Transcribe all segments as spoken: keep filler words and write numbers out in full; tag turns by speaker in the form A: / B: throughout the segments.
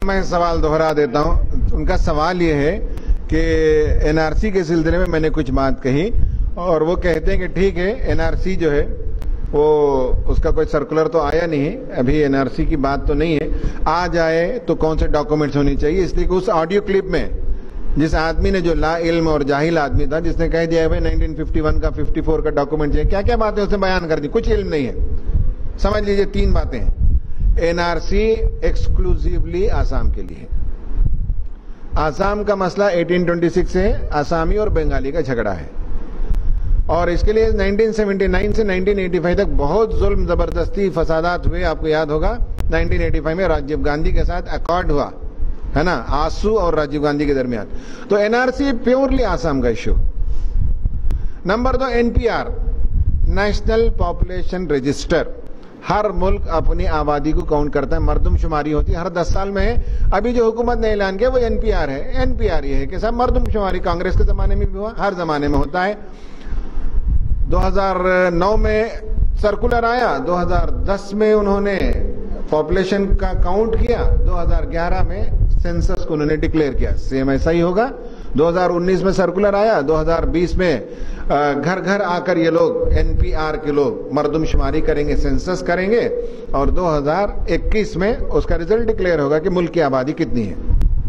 A: میں سوال دوہرا دیتا ہوں. ان کا سوال یہ ہے کہ این آر سی کے سلسلے میں میں نے کچھ بات کہی اور وہ کہتے ہیں کہ ٹھیک ہے این آر سی جو ہے وہ اس کا کوئی سرکولر تو آیا نہیں ہے, ابھی این آر سی کی بات تو نہیں ہے, آ جائے تو کون سے ڈاکومنٹس ہونی چاہیے. اس لیے کہ اس آڈیو کلپ میں جس آدمی نے, جو لا علم اور جاہل آدمی تھا, جس نے کہہ دیا ہے نائنٹین ففٹی ون کا ففٹی فور کا ڈاکومنٹ چاہیے, کیا کیا باتیں اس نے بیان کر دی, کچھ علم نہیں ہے. سمجھ لیجئے تین باتیں ہیں. N R C exclusively Assam کے لیے. آسام کا مسئلہ ایٹین ٹوئنٹی سکس سے آسامی اور بنگالی کا جھگڑا ہے, اور اس کے لیے نائنٹین سیونٹی نائن سے نائنٹین ایٹی فائیو تک بہت ظلم زبردستی فسادات ہوئے. آپ کو یاد ہوگا نائنٹین ایٹی فائیو میں راجیو گاندھی کے ساتھ اکارڈ ہوا ہے نا, آسو اور راجیو گاندھی کے درمیان. تو N R C purely Assam کا ایشو. نمبر دو, N P R, national population register. ہر ملک اپنی آبادی کو کاؤنٹ کرتا ہے, مردم شماری ہوتی ہے ہر دس سال میں ہے. ابھی جو حکومت نے اعلان کیا وہ این پی آر ہے. این پی آر یہ ہے کہ سب مردم شماری کانگریس کے زمانے میں بھی ہوا, ہر زمانے میں ہوتا ہے. دو ہزار نو میں سرکولر آیا, دو ہزار دس میں انہوں نے پاپولیشن کا کاؤنٹ کیا, دو ہزار گیارہ میں سینسس کو انہوں نے ڈکلیئر کیا. سیم ایسا ہی ہوگا. دو ہزار انیس میں سرکولر آیا, دو ہزار بیس میں گھر گھر آ کر یہ لوگ این پی آر کے لوگ مردم شماری کریں گے, سینسس کریں گے, اور دو ہزار اکیس میں اس کا ریزلٹ ڈکلیئر ہوگا کہ ملک کی آبادی کتنی ہے.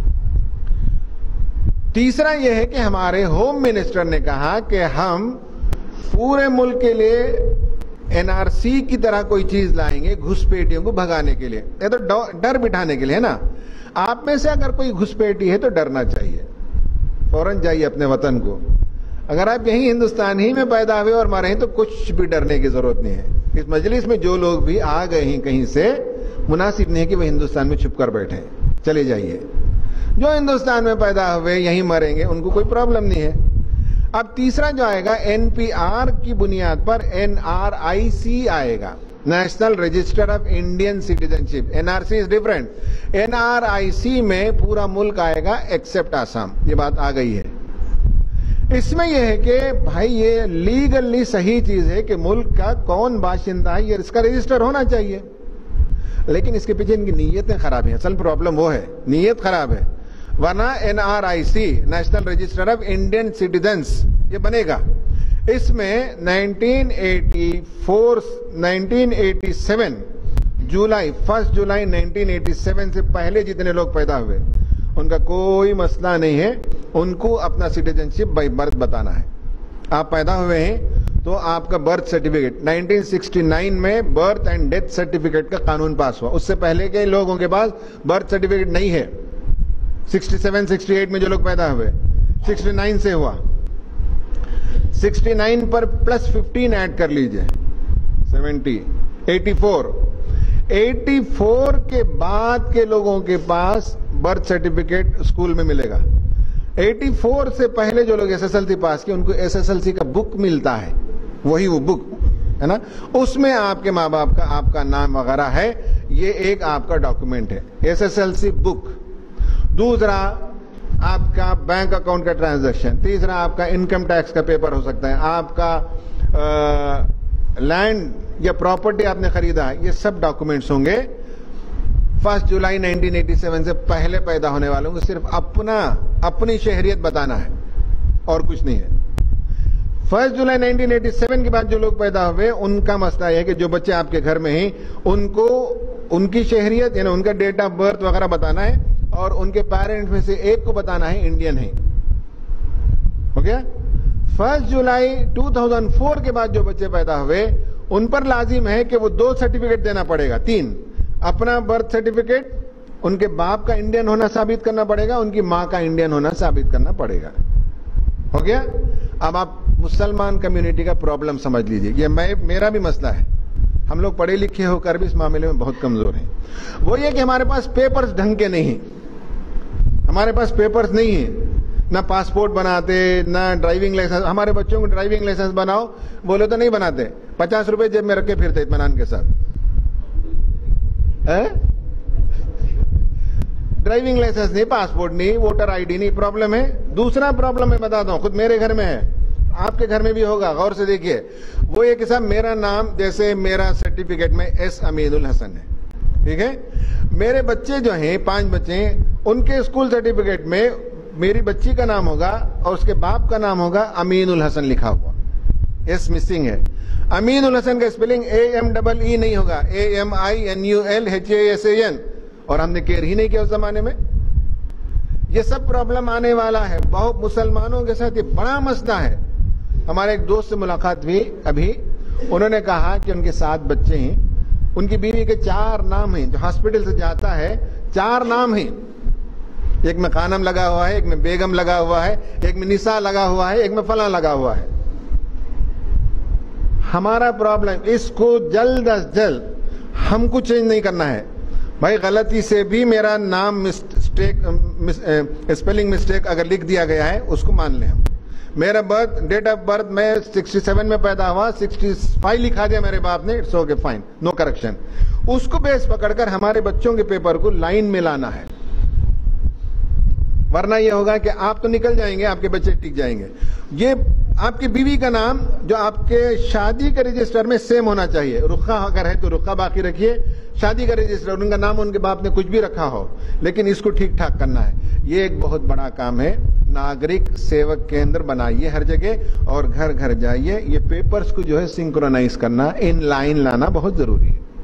A: تیسرا یہ ہے کہ ہمارے ہوم منسٹر نے کہا کہ ہم پورے ملک کے لیے این آر سی کی طرح کوئی چیز لائیں گے گھسپیٹیوں کو بھگانے کے لیے. یہ تو ڈر بٹھانے کے لیے ہے نا. آپ میں سے اگر کوئی گھسپیٹی ہے تو ڈرنا چاہیے, فوراً جائیے اپنے وطن کو. اگر آپ یہیں ہندوستان ہی میں پیدا ہوئے اور مرے ہیں تو کچھ بھی ڈرنے کی ضرورت نہیں ہے. اس مجلس میں جو لوگ بھی آ گئے ہیں کہیں سے, مناسب نہیں ہے کہ وہ ہندوستان میں چھپ کر بیٹھیں. چلے جائیے. جو ہندوستان میں پیدا ہوئے یہیں مریں گے ان کو کوئی پرابلم نہیں ہے. اب تیسرا جو آئے گا, این پی آر کی بنیاد پر این آر آئی سی آئے گا, national register of Indian citizenship. N R C is different. N R I C میں پورا ملک آئے گا ایکسپٹ آسام. یہ بات آ گئی ہے. اس میں یہ ہے کہ بھائی یہ لیگلی صحیح چیز ہے کہ ملک کا کون باشندہ ہے یہ اس کا رجسٹر ہونا چاہیے, لیکن اس کے پیچھے ان کی نیتیں خراب ہیں. اصل پرابلم وہ ہے, نیت خراب ہے. ورنہ N R I C, national register of Indian citizens, یہ بنے گا. اس میں nineteen eighty four nineteen eighty seven July first July nineteen eighty seven سے پہلے جتنے لوگ پیدا ہوئے ان کا کوئی مسئلہ نہیں ہے. ان کو اپنا سٹیزنشپ بائی برتھ بتانا ہے. آپ پیدا ہوئے ہیں تو آپ کا birth certificate, nineteen sixty nine میں برتھ اینڈ ڈیتھ سرٹیفکیٹ کا قانون پاس ہوا. اس سے پہلے کے لوگوں کے پاس برتھ سرٹیفکیٹ نہیں ہے. سکسٹی سیون سکسٹی ایٹ میں جو لوگ پیدا ہوئے, سکسٹی نائن سے ہوا. سکسٹی نائن پر پلس ففٹین ایڈ کر لیجئے, seventy, eighty four. Eighty four کے بعد کے لوگوں کے پاس برتھ سرٹیفکیٹ اسکول میں ملے گا. ایٹی فور سے پہلے جو لوگ S S L C pass کیے ان کو ایس ایس ایل سی کا بک ملتا ہے, وہی وہ بک ہے نا, اس میں آپ کے ماں باپ کا آپ کا نام وغیرہ ہے. یہ ایک آپ کا ڈاکومنٹ ہے, S S L C book. دوسرا آپ کا بینک اکاؤنٹ کا ٹرانزیکشن. تیسرا آپ کا انکم ٹیکس کا پیپر ہو سکتا ہے. آپ کا لینڈ یا پراپرٹی آپ نے خریدا ہے, یہ سب ڈاکومنٹس ہوں گے. First July nineteen eighty seven سے پہلے پیدا ہونے والوں کو صرف اپنا اپنی شہریت بتانا ہے اور کچھ نہیں ہے. First July nineteen eighty seven کے بعد جو لوگ پیدا ہوئے ان کا مسئلہ یہ ہے کہ جو بچے آپ کے گھر میں ہیں ان کو ان کی شہریت یعنی ان کا ڈیٹ آف برتھ وغیرہ بتانا ہے, اور ان کے پیرنٹ میں سے ایک کو بتانا ہے انڈین ہے. ہو گیا. First July two thousand four کے بعد جو بچے پیدا ہوئے ان پر لازم ہے کہ وہ دو سرٹیفکیٹ دینا پڑے گا. تین, اپنا برتھ سرٹیفکیٹ, ان کے باپ کا انڈین ہونا ثابت کرنا پڑے گا, ان کی ماں کا انڈین ہونا ثابت کرنا پڑے گا. ہو گیا. اب آپ مسلمان کمیونٹی کا پرابلم سمجھ لیجئے. یہ میں میرا بھی مسئلہ ہے. ہم لوگ پڑھے لکھے ہو کر بھی اس معاملے میں بہت کمزور ہیں. وہ یہ کہ ہمارے پاس پیپرز ڈھنگ کے نہیں ہیں. ہمارے پاس پیپرز نہیں ہیں, نہ پاسپورٹ بناتے نہ ڈرائیونگ لائسنس. ہمارے بچوں کو ڈرائیونگ لائسنس بناؤ بولے تو نہیں بناتے, پچاس روپے جیب میں رکھ کے پھرتے اطمینان کے ساتھ. ڈرائیونگ لائسنس نہیں, پاسپورٹ نہیں, ووٹر آئی ڈی نہیں. پرابلم ہے. دوسرا پرابلم میں بتاتا ہوں, خود میرے گھر میں ہے, آپ کے گھر میں بھی ہوگا, غور سے دیکھیے. وہ یہ کہ صاحب میرا نام جیسے میرا سرٹیفکیٹ میں ایس امین الحسن ہے, ٹھیک ہے. میرے بچے جو ہیں پانچ بچے ہیں, ان کے اسکول سرٹیفکیٹ میں میری بچی کا نام ہوگا اور اس کے باپ کا نام ہوگا امین الحسن لکھا ہوا, ایس مسنگ ہے. امین الحسن کا spelling A M double E نہیں ہوگا, A M I N U L H A S A N, اور ہم نے کیئر ہی نہیں کیا اس زمانے میں. یہ سب پرابلم آنے والا ہے بہت مسلمانوں کے ساتھ, یہ بڑا مسئلہ ہے. ہمارے ایک دوست سے ملاقات ہوئی ابھی, انہوں نے کہا کہ ان کے سات بچے ہیں, ان کی بیوی کے چار نام ہیں, جو ہاسپٹل سے جاتا ہے چار نام ہیں, ایک میں خانم لگا ہوا ہے, ایک میں بیگم لگا ہوا ہے, ایک میں نساء لگا ہوا ہے, ایک میں فلاں لگا ہوا ہے. ہمارا پرابلم اس کو جلد از جلد ہم کو چینج نہیں کرنا ہے. بھائی غلطی سے بھی میرا نام مسٹیک اسپیلنگ مسٹیک اگر لکھ دیا گیا ہے اس کو مان لیں. ہم میرا برتھ ڈیٹ آف برتھ میں سکسٹی سیون میں پیدا ہوا, سکسٹی فائیو لکھا دیا میرے باپ نے, it's okay fine, no correction. اس کو بیس پکڑ کر ہمارے بچوں کے پیپر کو لائن میں لانا ہے, ورنہ یہ ہوگا کہ آپ تو نکل جائیں گے, آپ کے بچے ٹک جائیں گے. یہ آپ کی بیوی کا نام جو آپ کے شادی کے رجسٹر میں سیم ہونا چاہیے. رخا اگر ہے تو رخا باقی رکھیے, شادی کا رجسٹر ان کا نام ان کے باپ نے کچھ بھی رکھا ہو, لیکن اس کو ٹھیک ٹھاک کرنا ہے. یہ ایک بہت بڑا کام ہے. ناگرک سیوک کیندر بنائیے ہر جگہ اور گھر گھر جائیے. یہ پیپرز کو جو ہے سنکرونائز کرنا, ان لائن لانا بہت ضروری ہے.